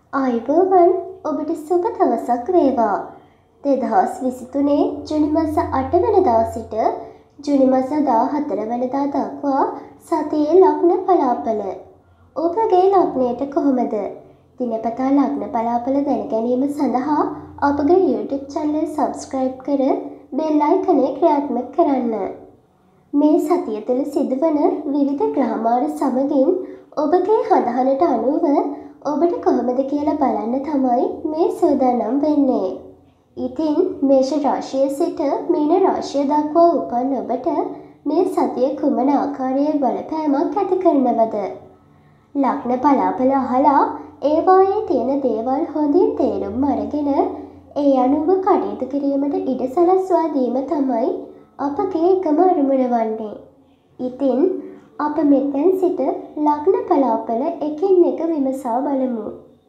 ආයුබෝවන් ඔබට සුබ දවසක් වේවා. 2023 ජුනි මාස 8 වෙනිදා සිට ජුනි මාස 14 වෙනිදා දක්වා සතියේ ලග්න පලාපල. ඔබගේ ලග්නයට කොහොමද? දිනපතා ලග්න පලාපල දැන ගැනීම සඳහා අපගේ YouTube channel subscribe කර bell icon ක්‍රියාත්මක කරන්න. මේ සතිය තුළ සිදුවන විවිධ ග්‍රහමාල සමගින් ඔබගේ හදහනට අනුව ඔබට කොහොමද කියලා බලන්න තමයි මේ සූදානම් වෙන්නේ. ඉතින් මේෂ රාශියේ සිට මීන රාශිය දක්වා උපන් ඔබට මේ සතිය කුමන ආකාරයේ බලපෑමක් ඇති කරනවද? ලග්න පලාපල අහලා ඒවායේ තියෙන දේවල් හොඳින් තේරුම් අරගෙන ඒ අනුව කටයුතු කිරීමට ඉඩ සලස්වා දීම තමයි අපගේ එකම අරමුණ වන්නේ. ඉතින් අප මෙතෙන් සිට ලග්න පලාපල එකින් එක විමසා බලමු.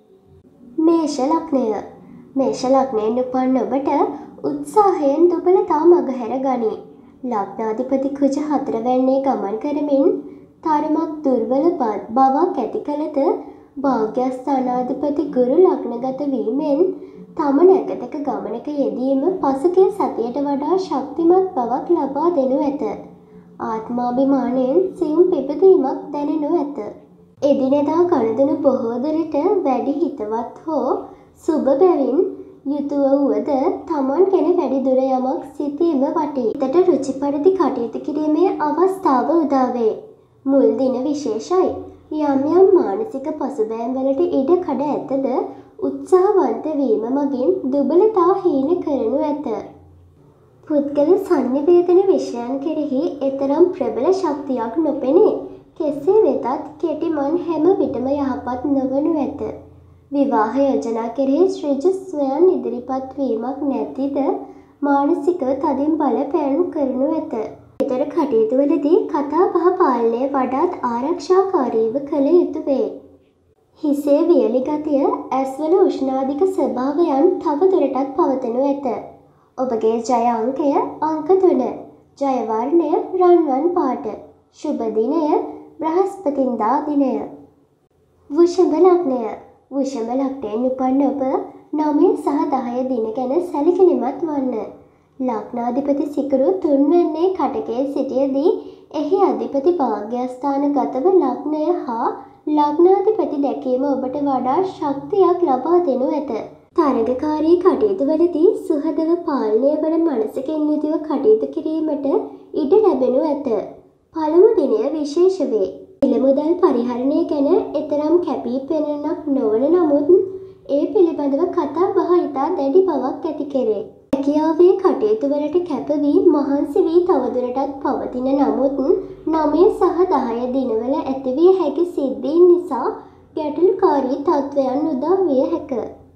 මේෂ ලග්නය. මේෂ ලග්නයෙන් උපන් ඔබට උත්සාහයෙන් දුබලතා මගහැර ගනී. ලග්නාධිපති කුජ 4 වැන්නේ ගමන් කරමින් තරමක් දුර්වල බවක් ඇති කළද භාග්‍යස්ථානාධිපති ගුරු ලග්නගත වීමෙන් තම නැකතක ගමනක යෙදීම පසුගිය සතියට වඩා ශක්තිමත් බවක් ලබා දෙනු ඇත. ආත්මාභිමානයෙන් සියුම් පිබදීමක් දැනෙනු ඇත. එදිනෙදා ගනුදෙනු බොහෝ දුරට වැඩි හිතවත් හෝ සුබ බැවින් යුතුව වුවද තමන් ගැන වැඩි දුර යමක් සිතීම වටී. හිතට රුචි පරිදි කටයුතු කිරීමේ අවස්ථාව උදා වේ. මුල් දින විශේෂයි. යම් යම් මානසික පසුබෑම් වලට ඉඩ කඩ ඇතද උත්සාහවන්ත වීම මගින් දුබලතා හීන කරනු ඇත. පුද්ගල සංනිවේදන විෂයන් කෙරෙහි එතරම් ප්‍රබල ශක්තියක් නොපෙනේ. කෙසේ වෙතත් කෙටිමන් හැම විටම යහපත් නොවනු ඇත. විවාහ යෝජනා කෙරෙහි ඍජු ස්වයන් ඉදිරිපත් වීමක් නැතිද මානසික තදින් බලපෑම් කරනු ඇත. ඊතර කටයුතුවලදී කතා බහ පාලනය වඩාත් ආරක්ෂාකාරීව කළ යුතු වේ. හිසේ වියලි ගතිය, ඇස්වල උෂ්ණාධික ස්වභාවයන් තව දුරටත් පවතනු ඇත. ඔබගේ ජය අංකය අංක 3. ජය වර්ණය රන්වන් පාට. සුබ දිනය බ්‍රහස්පතින්දා දිනය. වෘෂභ ලග්නය. වෘෂභ ලග්නයෙන් උපන් ඔබ 9 සහ 10 දින ගැන සැලකිලිමත් වන්න. ලග්නාධිපති සිකුරු 3 වෙන්නේ කටකයේ සිටියදී එහි අධිපති භාග්‍යස්ථානගතව ලග්නය හා ලග්නාධිපති දැකීම ඔබට වඩා ශක්තියක් ලබා දෙනු ඇත. තරගකාරී කටයුතුවලදී සුහදව පාලනය වන මනසකින් යුතුව කටයුතු කිරීමට ඉඩ ලැබෙනු ඇත. පළමු දිනය විශේෂ වේ. මිල මුදල් පරිහරණය ගැන එතරම් කැපී පෙනෙන්නක් නොවන නමුත් ඒ පිළිබඳව කතා බහ ඉතා දැඩි බවක් ඇති කෙරේ. හැකියාවේ කටයුතුවලට කැප වී මහන්සි වී තවදුරටත් පවතින නමුත් 9 සහ 10 දිනවල ඇතිවිය හැකි සිද්ධීන් නිසා ගැටලුකාරී තත්ත්වයන් උදා විය හැක.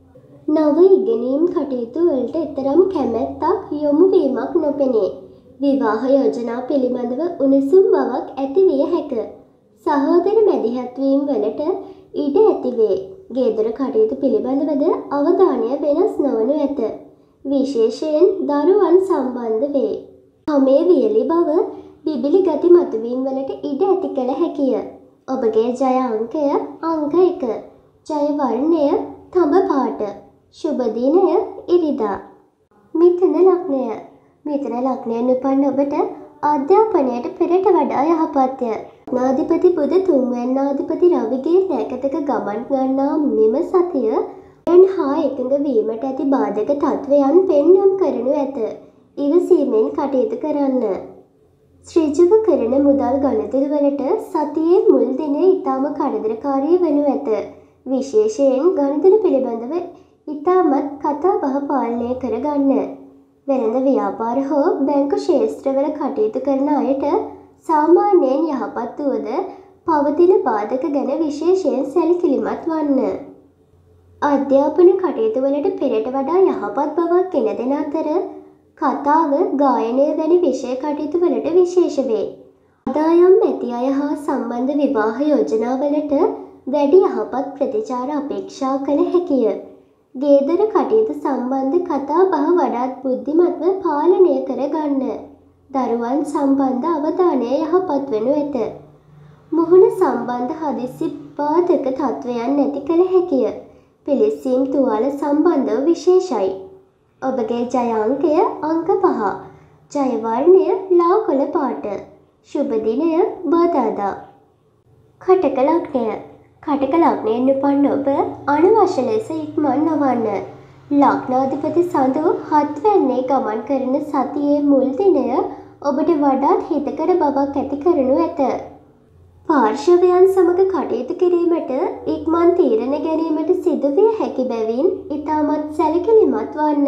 නව ඉගෙනීම් කටයුතු වලට එතරම් කැමැත්තක් යොමු වීමක් නොපෙනේ. විවාහ යෝජනා පිළිබඳව උණුසුම් බවක් ඇති විය හැක. සහෝදර මැදිහත් වීම වලට ඉඩ ඇතිවේ. ගෙදර කටයුතු පිළිබඳවද අවධානය වෙනස් නොවනු ඇත. විශේෂයෙන් දරුවන් සම්බන්ධ වේ. හමේ වියලි බව බිබිලි ගති මතුවීම් වලට ඉඩ ඇති කළ හැකිය. ඔබගේ ජය අංකය අංක 1. ජය වර්ණය තඹ පාට. සුබ දිනය ඉරිදා. මිථුන ලග්නය. මිථුන ලග්නයෙන් උපන් ඔබට අධ්‍යාපනයට පෙරට වඩා යහපත්ය. ලග්නාධිපති බුධ 3 වැන්නාධිපති රවිගේ නැකතක ගමන් ගන්නා මෙම සතිය හා එකඟ වීමට ඇති බාධක තත්ත්වයන් පෙන්නුම් කරනු ඇත. ඉවසීමෙන් කටයුතු කරන්න. ඍජුව කරන මුදල් ගණතුරු වලට සතියේ මුල් දිනේ ඉතාම කරදරකාරී වනු ඇත. විශේෂයෙන් ගණතුරු පිළිබඳව ඉතාමත් කතා බහ පාලනය කරගන්න. වෙළඳ ව්‍යාපාර හෝ බැංකු ක්ෂේත්‍රවල කටයුතු කරන අයට සාමාන්‍යයෙන් යහපත් වුවද පවතින බාධක ගැන විශේෂයෙන් සැලකිලිමත් වන්න. අධ්‍යාපන කටයුතු වලට පෙරට වඩා යහපත් බවක් ගෙන දෙන අතර කතාව, ගායනය වැනි විෂය කටයුතු වලට විශේෂ වේ. ආදායම් ඇති අය හා සම්බන්ධ විවාහ යෝජනාවලට වැඩි යහපත් ප්‍රතිචාර අපේක්ෂා කළ හැකිය. ගේදර කටයුතු සම්බන්ධ කතා බහ වඩාත් බුද්ධිමත්ව පාලනය කරගන්න. දරුවන් සම්බන්ධ අවධානය යහපත් වනු ඇත. මුහුණ සම්බන්ධ හදිසි බාධක තත්ත්වයන් නැති කළ හැකිය. පිළිස්සීම් තුවාල සම්බන්ධව විශේෂයි. ඔබගේ ජය අංකය අංක 5. ජය වර්ණය ලා කොළ පාට. ශුභ දිනය බදාදා. කටක ලග්නය. කටක ලග්නයෙන් උපන් ඔබ අනවශ්‍ය ලෙස ඉක්මන් නොවන්න. ලග්නාධිපති සඳු 7 වැන්නේ ගමන් කරන සතියේ මුල් දිනය ඔබට වඩාත් හිතකර බවක් ඇති කරනු ඇත. පාර්ශවයන් සමග කටයුතු කිරීමට ඉක්මන් තීරණ ගැනීමට සිදුවිය හැකි බැවින් ඉතාමත් සැලකිලිමත් වන්න.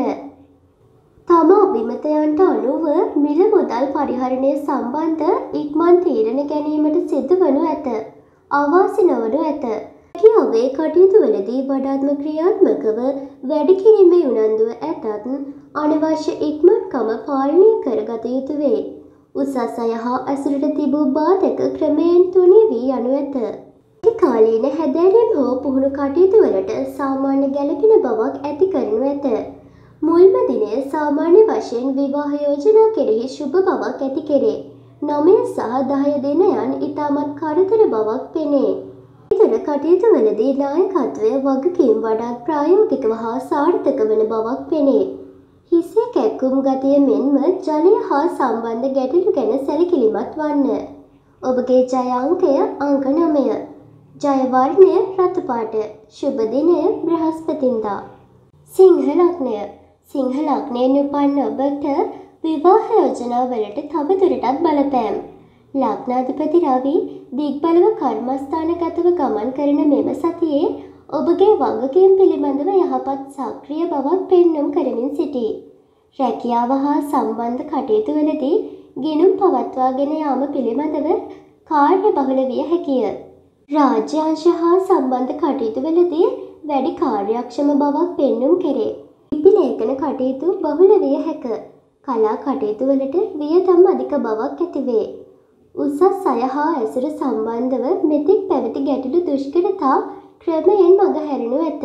තම අභිමතයන්ට අනුව මිල මුදල් පරිහරණය සම්බන්ධ ඉක්මන් තීරණ ගැනීමට සිදුවනු ඇත. අවාසි නොවනු ඇත. කියාවේ කටයුතු වලදී වඩාත්ම ක්‍රියාත්මකව වැඩ කිරීමේ උනන්දුව ඇතත් අනවශ්‍ය ඉක්මන්කම පාලනය කරගත යුතු වේ. උසස් අය හා ඇසුරට තිබූ බාධක ක්‍රමයෙන් තුනී වී යනු ඇත. කාලීන හැදෑරීම් හෝ පුහුණු කටයුතු වලට සාමාන්‍ය ගැළපෙන බවක් ඇති කරනු ඇත. මුල්ම දිනය සාමාන්‍ය වශයෙන් විවාහ යෝජනා කෙරෙහි ශුභ බවක් ඇති කරේ. 9 සහ 10 දිනයන් ඉතාමත් කරදර බවක් පෙනේ. ඉතර කටයුතු වලදී නායකත්වය වගකීම් වඩාත් ප්‍රායෝගිකව හා සාර්ථක වන බවක් පෙනේ. හිසේ කැක්කුම් ගතිය මෙන්ම ජලය හා සම්බන්ධ ගැටලු ගැන සැලකිලිමත් වන්න. ඔබගේ ජය අංකය අංක 9. ජය වර්ණය රතු පාට. ශුභ දිනය බ්‍රහස්පතින්දා. සිංහ ලග්නය. සිංහ ලග්නයෙන් උපන් ඔබට විවාහ යෝජනා වලට තවදුරටත් බලපෑම්. ලග්නාධිපති රවි දිග්බලව කර්මස්ථානගතව ගමන් කරන මෙම සතියේ ඔබගේ වගකීම් පිළිබඳව යහපත් සක්‍රිය බවක් පෙන්නුම් කරමින් සිටී. රැකියාව හා සම්බන්ධ කටයුතු වලදී ගිණුම් පවත්වාගෙන යාම පිළිබඳව කාර්යබහුල විය හැකිය. රාජ්‍ය අංශ හා සම්බන්ධ කටයුතු වලදී වැඩි කාර්යක්ෂම බවක් පෙන්නුම් කෙරේ. ලිපි ලේඛන කටයුතු බහුල විය හැක. කලා කටයුතු වලට වියදම් අධික බවක් ඇතිවේ. උසස් අය හා ඇසුර සම්බන්ධව මෙතෙක් පැවති ගැටලු දුෂ්කරතා ක්‍රමයෙන් මගහැරෙනු ඇත.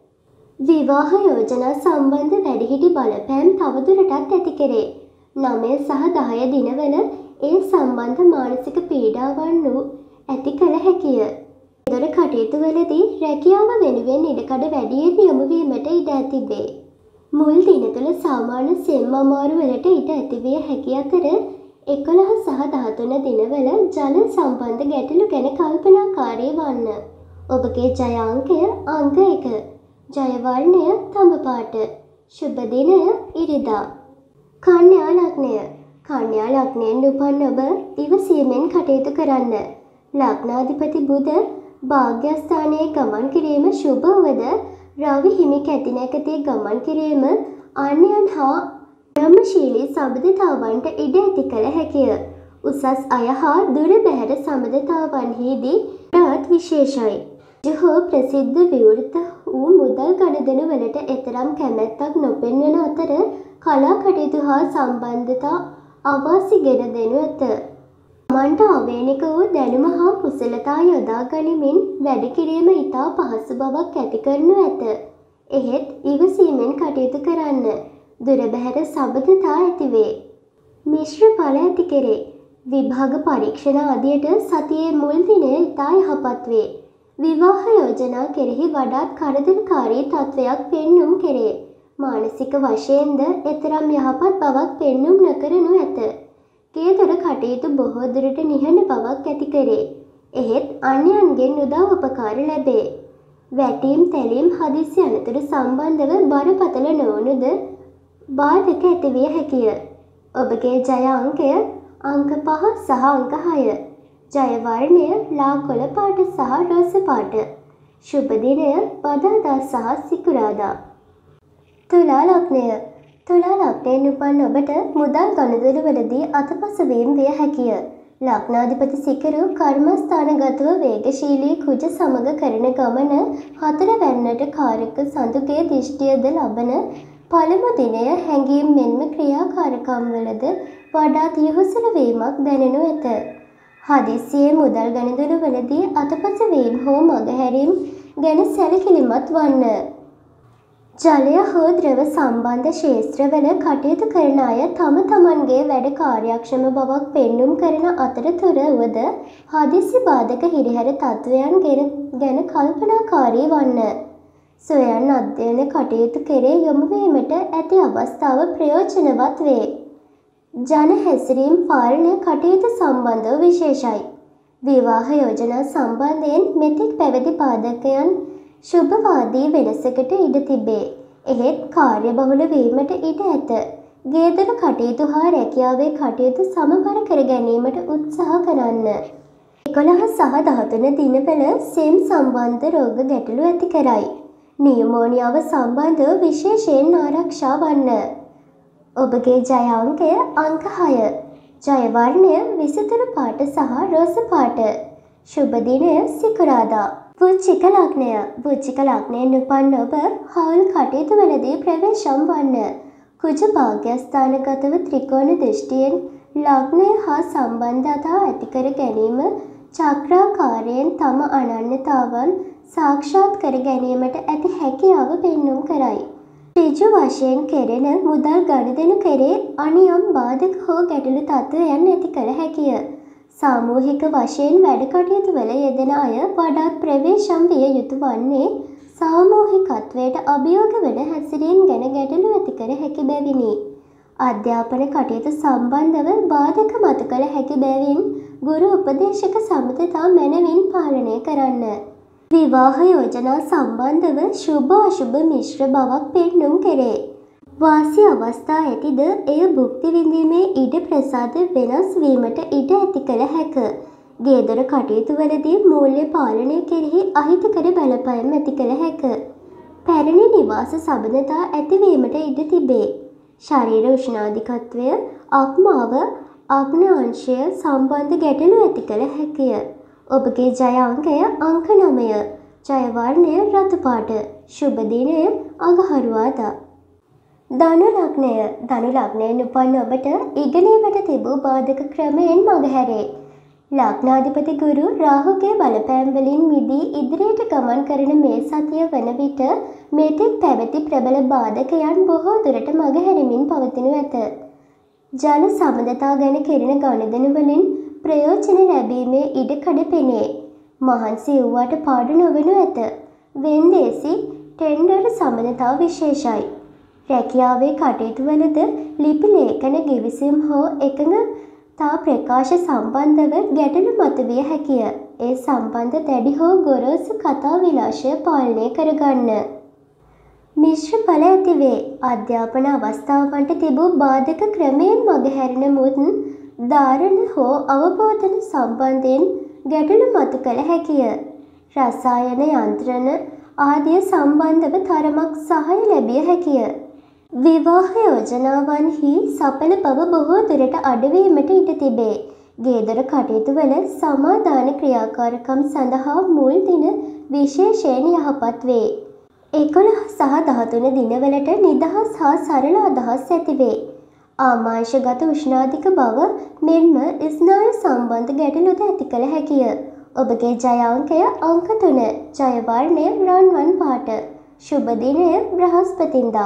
විවාහ යෝජනා සම්බන්ධ වැඩිහිටි බලපෑම් තවදුරටත් ඇති කෙරේ. 9 සහ 10 දිනවල ඒ සම්බන්ධ මානසික පීඩාවන් ඇති කළ හැකිය. දොර කටයුතු වලදී රැකියාව වෙනුවෙන් ඉඩකඩ වැඩියෙන් යොමු වීමට ඉඩ ඇතිවේ. මුල් දින තුළ සාමාන්‍ය සෙම් අමාරු වලට ඉඩ ඇතිවිය හැකි අතර 11 සහ 13 දිනවල ජල සම්බන්ධ ගැටලු ගැන කල්පනාකාරී වන්න. ඔබගේ ජය අංකය අංක 1. ජය වර්ණය තඹ පාට. ශුභ දිනය ඉරිදා. කන්‍යා ලග්නය. කන්‍යා ලග්නයෙන් උපන් ඔබ ඉවසීමෙන් කටයුතු කරන්න. ලග්නාධිපති බුධ භාග්‍යස්ථානයේ ගමන් කිරීම ශුභ වද රවි හිමි කැති නැකතේ ගමන් කිරීම අන්‍යයන් හා බ්‍රහ්මශීලී සබඳතාවන්ට ඉඩ ඇති කළ හැකිය. උසස් අය හා දුර බැහැර සබඳතාවන්හිදී ටත් විශේෂයි. ජහෝ ප්‍රසිද්ධ විවෘත වූ මුදල් ගණදෙනු වලට එතරම් කැමැත්තක් නොපෙන්වන අතර කලා කටයුතු හා සම්බන්ධතා අවාසි ගෙන දෙනු ඇත. තමන්ට අවේනික වූ දැනුම හා කුසලතා යොදා ගනිමින් වැඩ කිරීම ඉතා පහසු බවක් ඇති කරනු ඇත. එහෙත් ඉවසීමෙන් කටයුතු කරන්න. දුර බැහැර සබඳතා ඇතිවේ. මිශ්‍ර ඵල ඇති කෙරේ. විභාග පරීක්ෂණ ආදියට සතියේ මුල් දිනය ඉතා යහපත් වේ. විවාහ යෝජනා කෙරෙහි වඩාත් කරදරකාරී තත්වයක් පෙන්නුම් කෙරේ. මානසික වශයෙන්ද එතරම් යහපත් බවක් පෙන්නුම් නොකරනු ඇත. ගෙදර කටයුතු බොහෝ දුරට නිහඬ බවක් ඇති කරේ. එහෙත් අන්‍යයන්ගෙන් උදව් උපකාර ලැබේ. වැටීම් තැලීම් හදිසි අනතුරු සම්බන්ධව බරපතල නොවුණුද බාධක ඇතිවිය හැකිය. ඔබගේ ජය අංකය අංක 5 සහ අංක 6. ජය වර්ණය ලා කොළ පාට සහ රස පාට. ශුභ දිනය බදාදා සහ සිකුරාදා. තුලා ලග්නය. තුලා ලග්නයෙන් උපන් ඔබට මුදල් ගනුදෙනු වලදී අතපසු වීම විය හැකිය. ලග්නාධිපති සිකුරු කර්මස්ථානගතව වේගශීලී කුජ සමග කරන ගමන 4 වැන්නට කාරක සඳුගේ දිෂ්ටියද ලබන පළමු දිනය හැඟීම් මෙන්ම ක්‍රියාකාරකම් වලද වඩාත් යොහුසුළු වීමක් දැනෙනු ඇත. හදිස්සියේ මුදල් ගනුදෙනු වලදී අතපසු වීම හෝ මගහැරීම් ගැන සැලකිලිමත් වන්න. ජලය හෝ ද්‍රව සම්බන්ධ ක්ෂේත්‍රවල කටයුතු කරන අය තම තමන්ගේ වැඩ කාර්යක්ෂම බවක් පෙන්නුම් කරන අතරතුර වුවද හදිසි බාධක හිරිහැර තත්ත්වයන් ගැන කල්පනාකාරී වන්න. සොයන් අධ්‍යයන කටයුතු කෙරේ යොමු වීමට ඇති අවස්ථාව ප්‍රයෝජනවත් වේ. ජන හැසිරීම් පාලන කටයුතු සම්බන්ධව විශේෂයි. විවාහ යෝජනා සම්බන්ධයෙන් මෙතෙක් පැවති පාදකයන් ශුභවාදී වෙනසකට ඉඩ තිබේ. එහෙත් කාර්යබහුල වීමට ඉඩ ඇත. ගේදර කටයුතු හා රැකියාවේ කටයුතු සමබර කර ගැනීමට උත්සාහ කරන්න. 11 සහ 13 දිනවල සෙම් සම්බන්ධ රෝග ගැටලු ඇති කරයි. නියුමෝනියාව සම්බන්ධව විශේෂයෙන් ආරක්ෂා වන්න. ඔබගේ ජය අංකය අංක 6. ජය වර්ණය විසිතුරු පාට සහ රෝස පාට. සුබ දිනය සිකුරාදා. වෘශ්චික ලග්නය. වෘශ්චික ලග්නයෙන් උපන් ඔබ හවුල් කටයුතු වලදී ප්‍රවේශම් වන්න. කුජ භාග්‍යස්ථානගතව ත්‍රිකෝණ දෘෂ්ටියෙන් ලග්නය හා සම්බන්ධතා ඇති කර ගැනීම චක්‍රාකාරයෙන් තම අනන්‍යතාවන් සාක්ෂාත් කර ගැනීමට ඇති හැකියාව පෙන්නුම් කරයි. ඍජු වශයෙන් කෙරෙන මුදල් ගනුදෙනු කෙරේ අනියම් බාධක හෝ ගැටලු තත්ත්වයන් ඇති කළ හැකිය. සාමූහික වශයෙන් වැඩ කටයුතු වල යෙදෙන අය වඩාත් ප්‍රවේශම් විය යුතු වන්නේ සාමූහිකත්වයට අභියෝග වන හැසිරීම් ගැන ගැටලු ඇති කර හැකි බැවිනි. අධ්‍යාපන කටයුතු සම්බන්ධව බාධක මතු කළ හැකි බැවින් ගුරු උපදේශක සමතතා මැනවින් පාලනය කරන්න. විවාහ යෝජනා සම්බන්ධව ශුභ අශුභ මිශ්‍ර බවක් පෙන්නුම් කෙරේ. වාසි අවස්ථා ඇතිද එය භුක්ති විඳීමේ ඉඩ ප්‍රසාද වෙනස් වීමට ඉඩ ඇති කළ හැක. ගේදර කටයුතු වලදී මූල්‍ය පාලනය කෙරෙහි අහිතකර බලපෑම් ඇති කළ හැක. පැරණි නිවාස සබඳතා ඇතිවීමට ඉඩ තිබේ. ශරීර උෂ්ණාධිකත්වය අක්මාව අග්නාංශය සම්බන්ධ ගැටලු ඇති කළ හැකිය. ඔබගේ ජය අංකය අංක 9. ජය වර්ණය රතු පාට. සුබ දිනය අඟහරුවාදා. ධනු ලග්නය. ධනු ලග්නයෙන් උපන් ඔබට ඉගෙනීමට තිබූ බාධක ක්‍රමයෙන් මගහැරේ. ලග්නාධිපති ගුරු රාහුගේ බලපෑම් වලින් මිදී ඉදිරියට ගමන් කරන මේ සතිය වන විට මෙතෙක් පැවති ප්‍රබල බාධකයන් බොහෝ දුරට මගහැරෙමින් පවතිනු ඇත. ජල සබඳතා ගැන කෙරෙන ගනුදෙනු වලින් ප්‍රයෝජන ලැබීමේ ඉඩකඩ පෙනේ. මහන්සි වූවට පාඩු නොවනු ඇත. වෙන්දේසි ටෙන්ඩර් සබඳතාව විශේෂයි. රැකියාවේ කටයුතු වලද ලිපි ලේඛන ගිවිසුම් හෝ එකඟතා ප්‍රකාශ සම්බන්ධව ගැටලු මතුවිය හැකිය. ඒ සම්බන්ධ දැඩි හෝ ගොරෝසු කතා විලාශය පාලනය කරගන්න. මිශ්‍ර ඵල ඇතිවේ. අධ්‍යාපන අවස්ථාවන්ට තිබූ බාධක ක්‍රමයෙන් මගහැරෙන මුත් ධාරණ හෝ අවබෝධන සම්බන්ධයෙන් ගැටලු මතු කළ හැකිය. රසායන යන්ත්‍රණ ආදිය සම්බන්ධව තරමක් සහාය ලැබිය හැකිය. විවාහ යෝජනාවන්හි සඵල බව බොහෝ දුරට අඩුවීමට ඉඩ තිබේ. ගේදර කටයුතු වල සමාදාන ක්‍රියාකාරකම් සඳහා මුල් දින විශේෂයෙන් යහපත් වේ. 11 සහ 13 දිනවලට නිදහස් හා සරල අදහස් ඇතිවේ. ආමාශගත උෂ්ණාධික බව මෙන්ම ස්නායු සම්බන්ධ ගැටලුද ඇති කළ හැකිය. ඔබගේ ජය අංකය අංක 3. ජය වර්ණය රන්වන් පාට. සුබ දිනය බ්‍රහස්පතින්දා.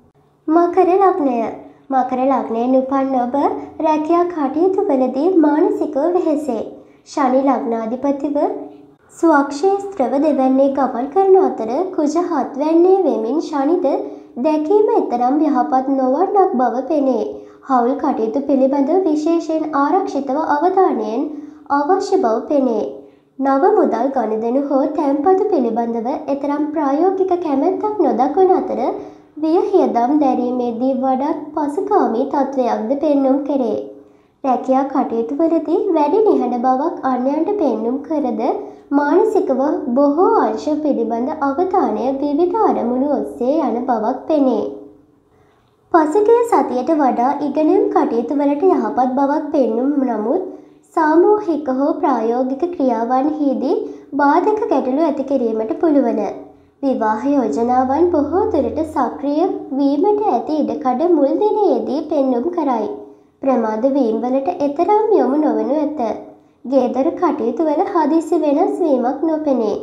මකර ලග්නය. මකර ලග්නයෙන් උපන් ඔබ රැකියා කටයුතු වලදී මානසිකව වෙහෙසේ. ශනි ලග්නාධිපතිව ස්වක්ෂේත්‍රව දෙවැන්නේ ගමන් කරන අතර කුජ හත්වැන්නේ වෙමින් ශනිද දැකීම එතරම් යහපත් නොවන්නක් බව පෙනේ. හවුල් කටයුතු පිළිබඳ විශේෂයෙන් ආරක්ෂිතව අවධානයෙන් අවශ්‍ය බව පෙනේ. නව මුදල් ගනුදෙනු හෝ තැන්පතු පිළිබඳව එතරම් ප්‍රායෝගික කැමැත්තක් නොදක්වන අතර වියහියදම් දැරීමේදී වඩාත් පසුකාමී තත්ත්වයක්ද පෙන්නුම් කරේ. රැකියා කටයුතු වලදී වැඩි නිහඬ බවක් අන්‍යයන්ට පෙන්නුම් කරද මානසිකව බොහෝ අංශ පිළිබඳ අවධානය විවිධ අරමුණු ඔස්සේ යන බවක් පෙනේ. පසුගිය සතියට වඩා ඉගෙනුම් කටයුතු වලට යහපත් බවක් පෙන්නුම් නමුත් සාමූහික හෝ ප්‍රායෝගික ක්‍රියාවන්හිදී බාධක ගැටලු ඇති කිරීමට පුළුවන්. විවාහ යෝජනාවන් බොහෝ දුරට සක්‍රිය වීමට ඇති ඉඩකඩ මුල් දිනයේදී පෙන්නුම් කරයි. ප්‍රමාද වීම වලට එතරම් යොමු නොවනු ඇත. ගේදර කටයුතු වල හදිසි වෙනස් වීමක් නොපෙනේ.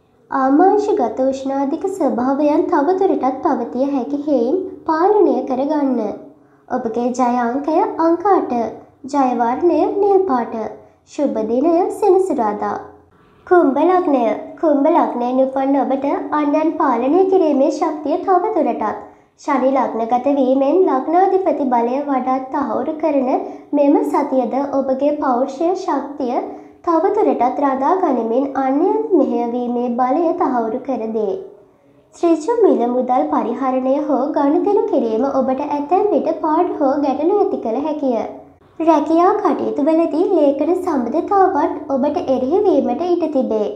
ආමාශගත උෂ්ණාධික ස්වභාවයන් තවදුරටත් පවතිය හැකි හේයින් පාලනය කරගන්න. ඔබගේ ජය අංකය අංක 8. ජය වර්ණය නිල් පාට. සුබ දිනය සෙනසුරාදා. කුම්භ ලග්නය. කුම්භ ලග්නයෙන් උපන් ඔබට අන්‍යයන් පාලනය කිරීමේ ශක්තිය තව දුරටත් ශනි ලග්නගත වීමෙන් ලග්නාධිපති බලය වඩාත් තහවුරු කරන මෙම සතියද ඔබගේ පෞරුෂය ශක්තිය තව දුරටත් රඳා ගනිමින් අන්‍යයන් මෙහෙයවීමේ බලය තහවුරු කර දේ. ශ්‍රීජු මිල මුදල් පරිහරණය හෝ ගනුදෙනු කිරීම ඔබට ඇතැම් විට පාඩු හෝ ගැටලු ඇති කළ හැකිය. රැකියා කටයුතුවලදී ලේඛන සම්බන්ධතාවන් ඔබට එරෙහි වීමට ඉඩ තිබේ.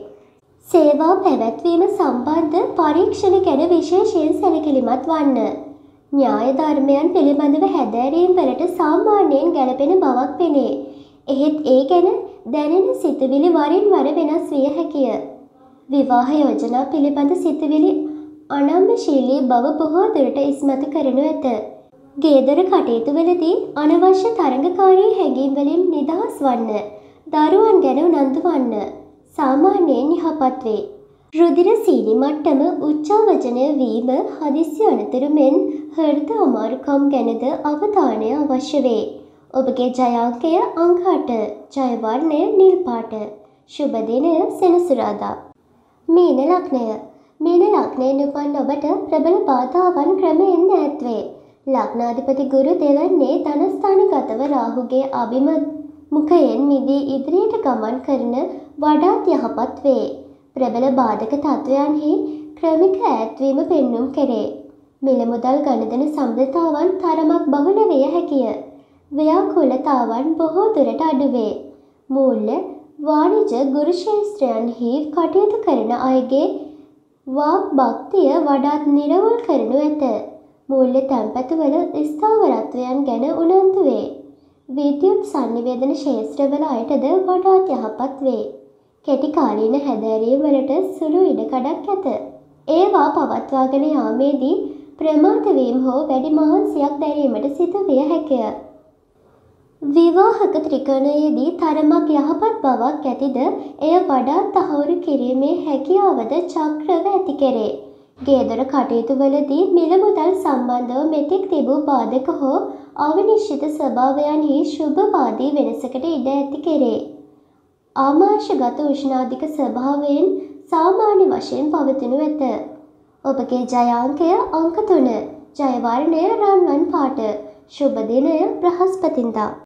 සේවා පැවැත්වීම සම්බන්ධ පරීක්ෂණ ගැන විශේෂයෙන් සැලකිලිමත් වන්න. න්‍යාය ධර්මයන් පිළිබඳව හැදෑරීම් වලට සාමාන්‍යයෙන් ගැළපෙන බවක් පෙනේ. එහෙත් ඒ ගැන දැනෙන සිතුවිලි වරින් වර වෙනස් විය හැකිය. විවාහ යෝජනා පිළිබඳ සිතුවිලි අනම්‍යශීලී බව බොහෝ දුරට ඉස්මතු කරනු ඇත. ගේදොර කටයුතුවලදී අනවශ්‍ය තරඟකාරී හැඟීම් වලින් නිදහස් වන්න. දරුවන් ගැන උනන්දු වන්න. සාමාන්‍යයෙන් යහපත් වේ. රුධිර සීනි මට්ටම උච්චාවචනය වීම හදිසි අනතුරු මෙන් හෘද අමාරුකම් ගැනද අවධානය අවශ්‍ය වේ. ඔබගේ ජය අංකය අංක 8. ජය වර්ණය නිල් පාට. සුබ දිනය සෙනසුරාදා. මීන ලග්නය. මීන ලග්නයෙන් උපන් ඔබට ප්‍රබල බාධාවන් ක්‍රමයෙන් ඈත් වේ. ලග්නාධිපති ගුරු දෙවන්නේ ධනස්ථානගතව රාහුගේ අභිමුඛයෙන් මිදී ඉදිරියට ගමන් කරන වඩාත් යහපත් වේ. ප්‍රබල බාධක තත්වයන්හි ක්‍රමික ඈත්වීම පෙන්නුම් කෙරේ. මිල මුදල් ගනුදෙනු සම්බන්ධතාවන් තරමක් බහුල විය හැකිය. ව්‍යාකූලතාවන් බොහෝ දුරට අඩුවේ. මූල්‍ය වාණිජ ගුරු ශාස්ත්‍රයන්හි කටයුතු කරන අයගේ වාග් භක්තිය වඩාත් නිරවුල් කරනු ඇත. මූල්‍ය තැන්පතුවල ස්ථාවරත්වයන් ගැන උනන්දු වේ. විද්‍යුත් සංනිවේදන ක්ෂේත්‍රවල අයටද වඩාත් යහපත් වේ. කෙටි කාලීන හැදෑරීම් වලට සුළු ඉඩකඩක් ඇත. ඒවා පවත්වාගෙන යාමේදී ප්‍රමාද වීම හෝ වැඩි මහන්සියක් දැරීමට සිදු විය හැකිය. විවාහක ත්‍රිකෝණයේදී තරමක් යහපත් බවක් ඇතිද එය වඩාත් තහවුරු කිරීමේ හැකියාවද චක්‍රව ඇති කෙරේ. ගේදොර කටයුතුවලදී මිල මුදල් සම්බන්ධව මෙතෙක් තිබූ බාධක හෝ අවිනිශ්චිත ස්වභාවයන්හි ශුභවාදී වෙනසකට ඉඩ ඇති කෙරේ. ආමාශගත උෂ්ණාධික ස්වභාවයෙන් සාමාන්‍ය වශයෙන් පවතිනු ඇත. ඔබගේ ජය අංකය අංක 3. ජය වර්ණය රන්වන් පාට. සුබ දිනය බ්‍රහස්පතින්දා.